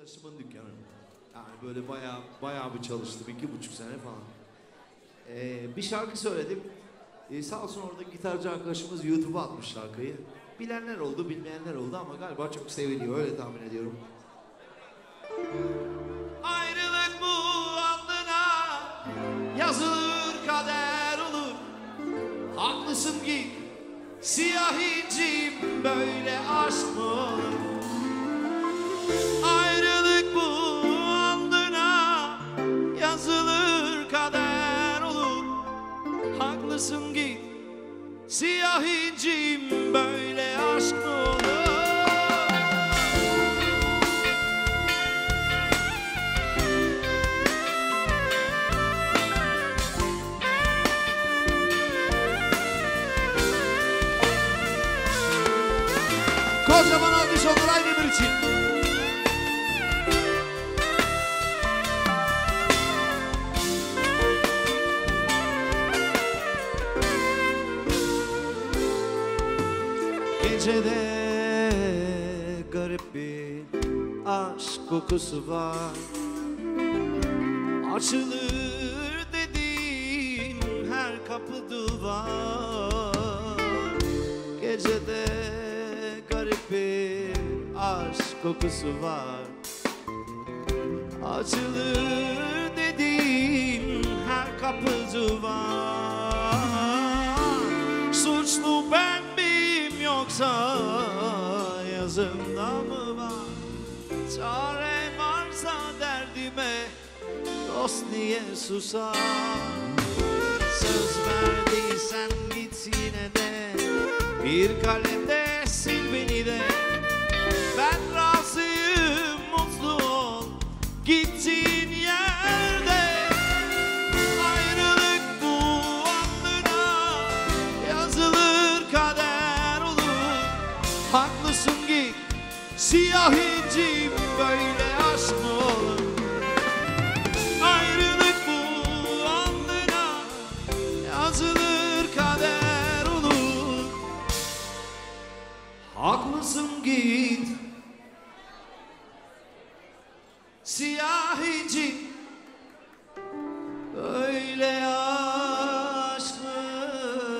arkadaşımın dükkanı. Yani böyle bayağı bir çalıştım. 2,5 sene falan. Bir şarkı söyledim. Sağ olsun orada gitarcı arkadaşımız YouTube'a atmış şarkıyı. Bilenler oldu, bilmeyenler oldu ama galiba çok seviliyor. Öyle tahmin ediyorum. Ayrılık bu alnına yazılır, kader olur. Haklısın ki siyah incim, böyle aşk mı olur? Ayrılık bu alnına yazılır, kader olur. Haklısın ki siyah incim, böyle aşk mı olur? Kocaman alkış olur Aydemir için. Gecede garip bir aşk kokusu var. Açılır dediğin her kapı duvar. Gecede garip bir aşk kokusu var. Açılır dediğin her kapı duvar. Suçlu ben miyim yoksa yazımda mı var? Çare varsa derdime dost niye susar? Söz verdiysen git yine de, bir kalemde sil beni de. Ben razıyım, mutlu ol gittiğin yerde. Ayrılık bu alnına yazılır, kader olur. Haklısın ki siyah incim, böyle aşk mı olur? Ayrılık bu alnına yazılır, kader olur. Haklısın git siyah incim,